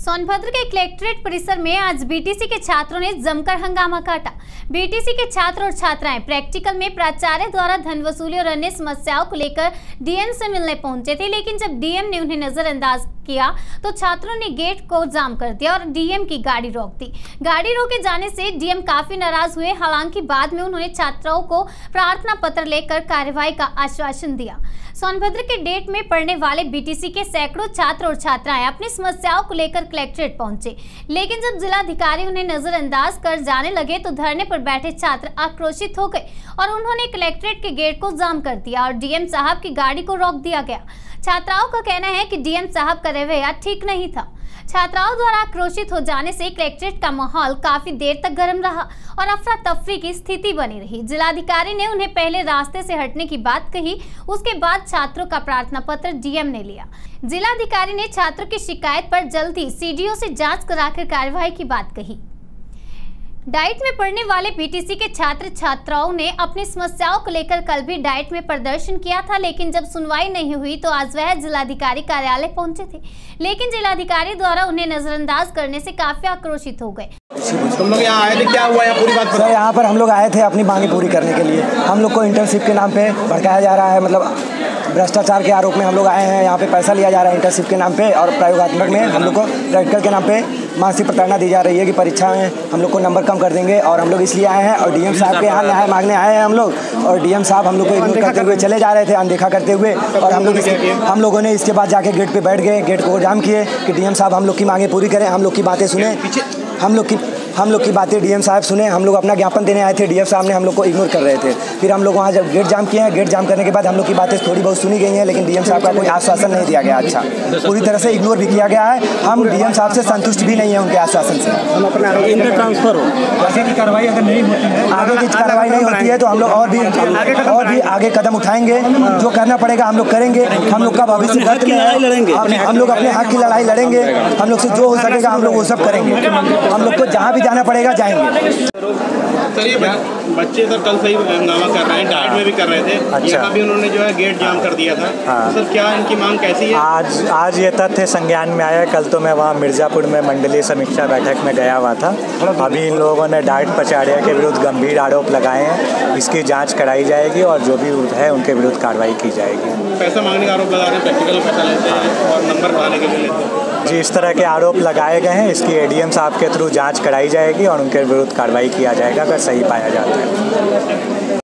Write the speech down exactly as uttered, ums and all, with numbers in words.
सोनभद्र के कलेक्ट्रेट परिसर में आज बीटीसी के छात्रों ने जमकर हंगामा काटा। बीटीसी के छात्र और छात्राएं प्रैक्टिकल में प्राचार्य द्वारा धन वसूली और अन्य समस्याओं को लेकर डीएम से मिलने पहुंचे थे, लेकिन जब डीएम ने उन्हें नजरअंदाज किया तो छात्रों ने गेट को जाम कर दिया और डीएम की गाड़ी रोक दी। गाड़ी रोके जाने से डीएम काफी नाराज हुए। हालांकि बाद में उन्होंने छात्राओं को प्रार्थना पत्र लेकर कार्रवाई का आश्वासन दिया। सोनभद्र के डेट में पढ़ने वाले बीटीसी के सैकड़ों छात्र और छात्राएं अपनी समस्याओं को लेकर कलेक्ट्रेट पहुंचे, लेकिन जब जिलाधिकारी उन्हें नजरअंदाज कर जाने लगे तो धरने पर बैठे छात्र आक्रोशित हो गए और उन्होंने कलेक्ट्रेट के गेट को जाम कर दिया और डीएम साहब की गाड़ी को रोक दिया गया। छात्राओं का कहना है कि डीएम साहब का रवैया ठीक नहीं था। छात्राओं द्वारा आक्रोशित हो जाने से कलेक्ट्रेट का माहौल काफी देर तक गर्म रहा और अफरा तफरी की स्थिति बनी रही। जिलाधिकारी ने उन्हें पहले रास्ते से हटने की बात कही, उसके बाद छात्रों का प्रार्थना पत्र डीएम ने लिया। जिलाधिकारी ने छात्रों की शिकायत पर जल्दी सीडीओ से जांच कराकर कार्रवाई की बात कही। डाइट में पढ़ने वाले बीटीसी के छात्र छात्राओं ने अपनी समस्याओं को लेकर कल भी डाइट में प्रदर्शन किया था, लेकिन जब सुनवाई नहीं हुई तो आज वह जिलाधिकारी कार्यालय पहुंचे थे, लेकिन जिलाधिकारी द्वारा उन्हें नजरअंदाज करने से काफी आक्रोशित हो गए। तुम लोग यहाँ आए थे, क्या हुआ यहाँ पूरी बात? सर यहाँ पर हम लोग आए थे अपनी मांगे पूरी करने के लिए। हम लोग को इंटर्नशिप के नाम पे भड़काया जा रहा है, मतलब भ्रष्टाचार के आरोप में हम लोग आए हैं। यहाँ पे पैसा लिया जा रहा है इंटर्नशिप के नाम पे और प्रयोगात्मक में हम लोग को प्रैक्टिकल के नाम पे मानसिक प्रताड़ना दी जा रही है कि परीक्षा में हम लोग को नंबर कम कर देंगे और हम लोग इसलिए आए हैं। और डीएम साहब के यहाँ न्याय मांगने आए हैं हम लोग, और डीएम साहब हम लोग को इग्नोर करते हुए चले जा रहे थे, अनदेखा करते हुए। और हम लोग हम लोगों ने इसके बाद जाके गेट पे बैठ गए, गेट को जाम किए कि डीएम साहब हम लोग की मांगे पूरी करें, हम लोग की बातें सुने, हम लोग की हम लोग की बातें डीएम साहब सुने। हम लोग अपना ज्ञापन देने आए थे, डीएम साहब ने हम लोग को इग्नोर कर रहे थे। फिर हम लोग वहाँ जब गेट जाम किए हैं, गेट जाम करने के बाद हम लोग की बातें थोड़ी बहुत सुनी गई हैं, लेकिन डीएम साहब का कोई आश्वासन नहीं दिया गया। अच्छा, पूरी तरह से इग्नोर भी किया गया है। हम डीएम साहब से संतुष्ट भी नहीं है उनके आश्वासन से। हम अपना ट्रांसफर हो आगे की कार्रवाई अगर नहीं होती है आगे की कार्रवाई नहीं होती है तो हम लोग और भी और भी आगे कदम उठाएंगे। जो करना पड़ेगा हम लोग करेंगे। हम लोग का भविष्य खतरे में है, हम लोग अपने हक की लड़ाई लड़ेंगे। हम लोग से जो हो सकेगा हम लोग वो सब करेंगे। हम लोग को जहाँ भी जाना पड़ेगा जाएंगे। सर ये बच्चे सर कल सही हंगामा कर रहे हैं, डाइट में भी कर रहे थे। अच्छा। यहाँ भी उन्होंने जो है गेट जाम कर दिया था। हाँ। तो सर क्या इनकी मांग कैसी है? आज आज ये तथ्य संज्ञान में आया। कल तो मैं वहाँ मिर्ज़ापुर में मंडलीय समीक्षा बैठक में गया हुआ था। अभी इन लोगों ने डाइट प्राचार्य के विरुद्ध गंभीर आरोप लगाए हैं, इसकी जाँच कराई जाएगी और जो भी है उनके विरुद्ध कार्रवाई की जाएगी। पैसा मांगने का आरोप लगा रहे हैं, प्रैक्टिकल पैसा लेते हैं और नंबर बढ़ाने के लिए लेते हैं। जी, इस तरह के आरोप लगाए गए हैं, इसकी एडीएम साहब के थ्रू जांच कराई जाएगी और उनके विरुद्ध कार्रवाई किया जाएगा अगर सही पाया जाता है।